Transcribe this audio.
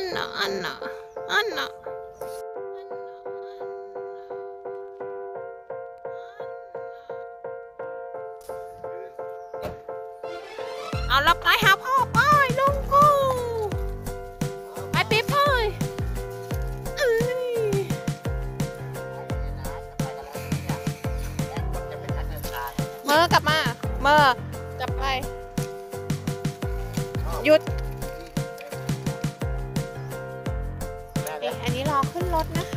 นน่ะอันน่ะอันน่ะเอาละไปหาพ่อไปลุงกูไปปิ๊บเลยเอ้ยเมอกลับมาเมอกลับไปหยุดอันนี้รอขึ้นรถนะคะ